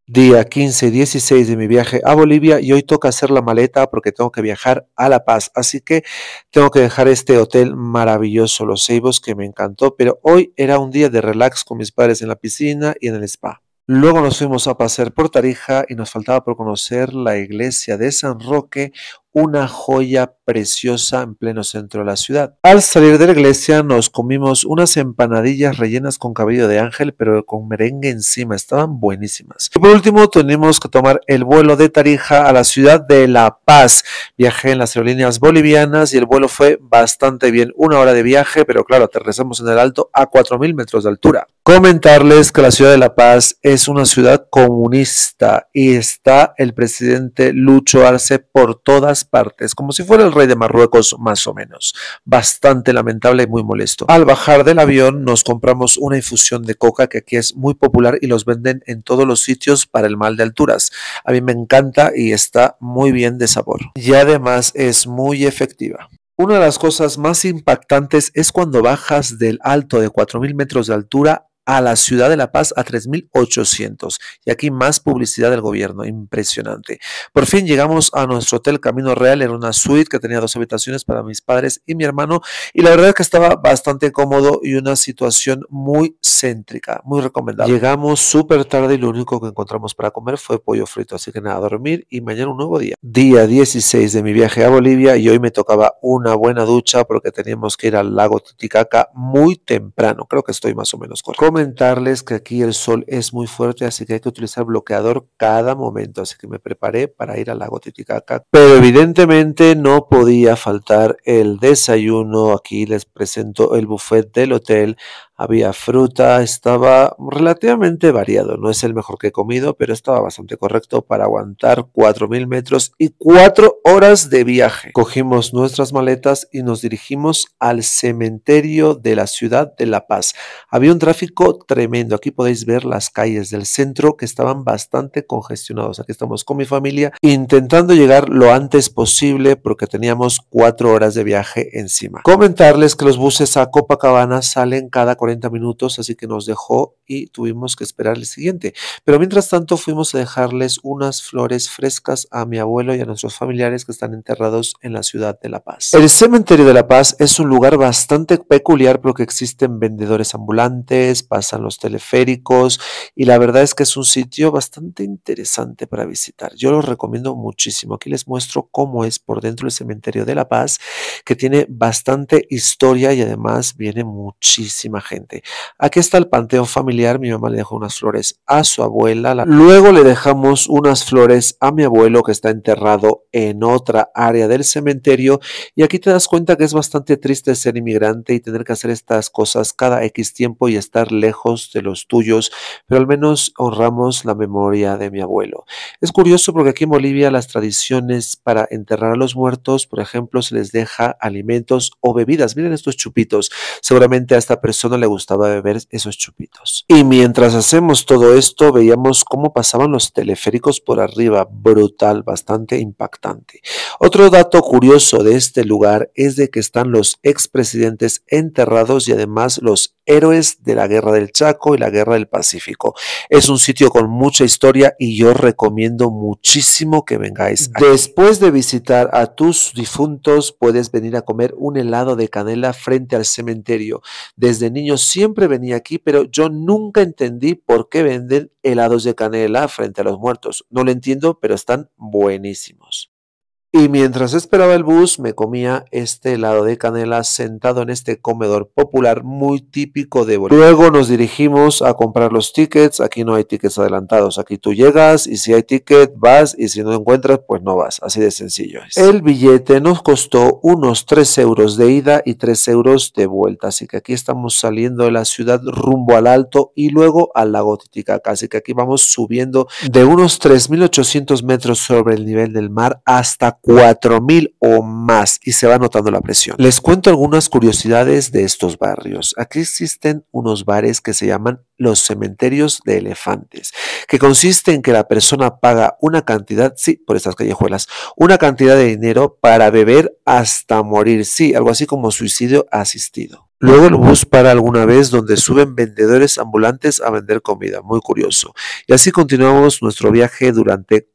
Día 15 y 16 de mi viaje a Bolivia y hoy toca hacer la maleta porque tengo que viajar a La Paz. Así que tengo que dejar este hotel maravilloso, Los Ceibos, que me encantó, pero hoy era un día de relax con mis padres en la piscina y en el spa. Luego nos fuimos a pasear por Tarija y nos faltaba por conocer la iglesia de San Roque, una joya preciosa en pleno centro de la ciudad. Al salir de la iglesia nos comimos unas empanadillas rellenas con cabello de ángel, pero con merengue encima, estaban buenísimas. Y por último tenemos que tomar el vuelo de Tarija a la ciudad de La Paz. Viajé en las aerolíneas bolivianas y el vuelo fue bastante bien, 1 hora de viaje, pero claro, aterrizamos en el alto a 4000 metros de altura. Comentarles que la ciudad de La Paz es una ciudad comunista y está el presidente Lucho Arce por todas partes, como si fuera el rey de Marruecos más o menos. Bastante lamentable y muy molesto. Al bajar del avión nos compramos una infusión de coca que aquí es muy popular y los venden en todos los sitios para el mal de alturas. A mí me encanta y está muy bien de sabor. Y además es muy efectiva. Una de las cosas más impactantes es cuando bajas del alto de 4000 metros de altura a la ciudad de La Paz a 3800. Y aquí más publicidad del gobierno, impresionante. Por fin llegamos a nuestro hotel Camino Real, era una suite que tenía 2 habitaciones para mis padres y mi hermano y la verdad es que estaba bastante cómodo y una situación muy céntrica, muy recomendable. Llegamos súper tarde y lo único que encontramos para comer fue pollo frito, así que nada, a dormir y mañana un nuevo día. Día 16 de mi viaje a Bolivia y hoy me tocaba una buena ducha porque teníamos que ir al lago Titicaca muy temprano, creo que estoy más o menos correcto. Comentarles que aquí el sol es muy fuerte, así que hay que utilizar bloqueador cada momento, así que me preparé para ir al lago Titicaca, pero evidentemente no podía faltar el desayuno. Aquí les presento el buffet del hotel. Había fruta, estaba relativamente variado, no es el mejor que he comido, pero estaba bastante correcto para aguantar 4000 metros y 4 horas de viaje. Cogimos nuestras maletas y nos dirigimos al cementerio de la ciudad de La Paz. Había un tráfico tremendo, aquí podéis ver las calles del centro que estaban bastante congestionados. Aquí estamos con mi familia intentando llegar lo antes posible porque teníamos 4 horas de viaje encima. Comentarles que los buses a Copacabana salen cada 40 minutos, así que nos dejó y tuvimos que esperar el siguiente. Pero mientras tanto fuimos a dejarles unas flores frescas a mi abuelo y a nuestros familiares que están enterrados en la ciudad de La Paz. El cementerio de La Paz es un lugar bastante peculiar porque existen vendedores ambulantes, pasan los teleféricos y la verdad es que es un sitio bastante interesante para visitar. Yo lo recomiendo muchísimo. Aquí les muestro cómo es por dentro el cementerio de La Paz, que tiene bastante historia y además viene muchísima gente. Aquí está el panteón familiar. Mi mamá le dejó unas flores a su abuela. Luego le dejamos unas flores a mi abuelo que está enterrado en otra área del cementerio. Y aquí te das cuenta que es bastante triste ser inmigrante y tener que hacer estas cosas cada X tiempo y estar lejos de los tuyos, pero al menos honramos la memoria de mi abuelo. Es curioso porque aquí en Bolivia las tradiciones para enterrar a los muertos, por ejemplo, se les deja alimentos o bebidas. Miren estos chupitos. Seguramente a esta persona le gustaba beber esos chupitos. Y mientras hacemos todo esto, veíamos cómo pasaban los teleféricos por arriba. Brutal, bastante impactante. Otro dato curioso de este lugar es de que están los expresidentes enterrados y además los héroes de la Guerra del Chaco y la Guerra del Pacífico. Es un sitio con mucha historia y yo recomiendo muchísimo que vengáis aquí. Después de visitar a tus difuntos, puedes venir a comer un helado de canela frente al cementerio. Desde niño siempre venía aquí, pero yo nunca entendí por qué venden helados de canela frente a los muertos. No lo entiendo, pero están buenísimos. Y mientras esperaba el bus, me comía este helado de canela sentado en este comedor popular muy típico de Bolivia. Luego nos dirigimos a comprar los tickets. Aquí no hay tickets adelantados. Aquí tú llegas y si hay ticket vas y si no encuentras, pues no vas. Así de sencillo es. El billete nos costó unos 3 euros de ida y 3 euros de vuelta. Así que aquí estamos saliendo de la ciudad rumbo al alto y luego al lago Titicaca. Así que aquí vamos subiendo de unos 3800 metros sobre el nivel del mar hasta 4000 o más y se va notando la presión. Les cuento algunas curiosidades de estos barrios. Aquí existen unos bares que se llaman los cementerios de elefantes, que consiste en que la persona paga una cantidad, sí, por estas callejuelas, una cantidad de dinero para beber hasta morir, sí, algo así como suicidio asistido. Luego el bus para alguna vez donde suben vendedores ambulantes a vender comida, muy curioso. Y así continuamos nuestro viaje durante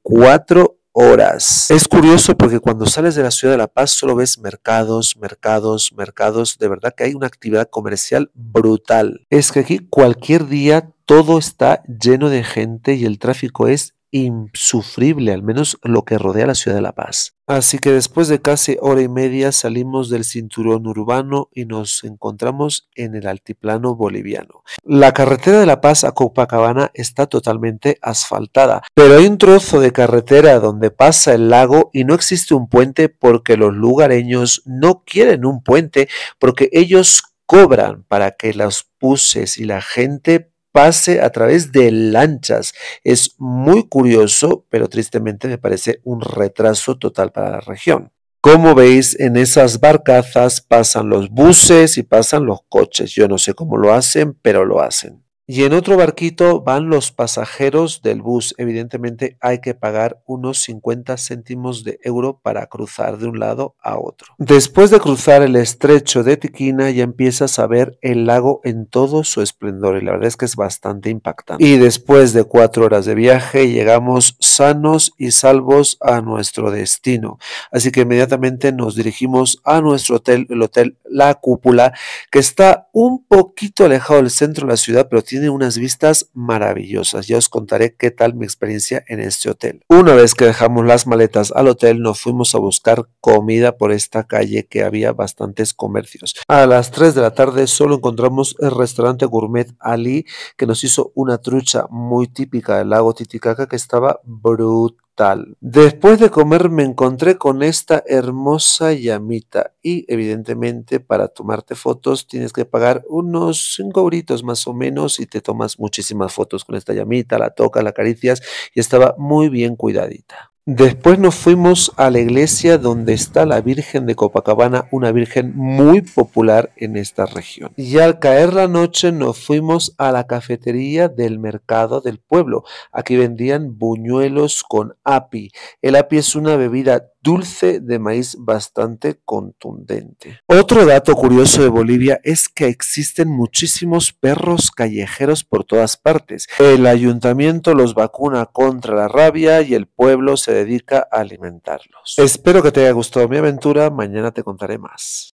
4 horas. Es curioso porque cuando sales de la ciudad de La Paz solo ves mercados, mercados, mercados. De verdad que hay una actividad comercial brutal. Es que aquí cualquier día todo está lleno de gente y el tráfico es insufrible, al menos lo que rodea la ciudad de La Paz. Así que después de casi hora y media salimos del cinturón urbano y nos encontramos en el altiplano boliviano. La carretera de La Paz a Copacabana está totalmente asfaltada, pero hay un trozo de carretera donde pasa el lago y no existe un puente porque los lugareños no quieren un puente porque ellos cobran para que los buses y la gente pase a través de lanchas. Es muy curioso, pero tristemente me parece un retraso total para la región. Como veis, en esas barcazas pasan los buses y pasan los coches. Yo no sé cómo lo hacen, pero lo hacen. Y en otro barquito van los pasajeros del bus. Evidentemente hay que pagar unos 50 céntimos de euro para cruzar de un lado a otro. Después de cruzar el estrecho de Tiquina ya empiezas a ver el lago en todo su esplendor y la verdad es que es bastante impactante. Y después de 4 horas de viaje llegamos sanos y salvos a nuestro destino. Así que inmediatamente nos dirigimos a nuestro hotel, el Hotel La Cúpula, que está un poquito alejado del centro de la ciudad, pero tiene unas vistas maravillosas. Ya os contaré qué tal mi experiencia en este hotel. Una vez que dejamos las maletas al hotel, nos fuimos a buscar comida por esta calle que había bastantes comercios. A las 3 de la tarde solo encontramos el restaurante Gourmet Ali, que nos hizo una trucha muy típica del lago Titicaca que estaba brutal. Después de comer me encontré con esta hermosa llamita y evidentemente para tomarte fotos tienes que pagar unos 5 euritos más o menos y te tomas muchísimas fotos con esta llamita, la tocas, la acaricias y estaba muy bien cuidadita. Después nos fuimos a la iglesia donde está la Virgen de Copacabana, una virgen muy popular en esta región. Y al caer la noche nos fuimos a la cafetería del mercado del pueblo. Aquí vendían buñuelos con api. El api es una bebida dulce de maíz bastante contundente. Otro dato curioso de Bolivia es que existen muchísimos perros callejeros por todas partes. El ayuntamiento los vacuna contra la rabia y el pueblo se dedica a alimentarlos. Espero que te haya gustado mi aventura, mañana te contaré más.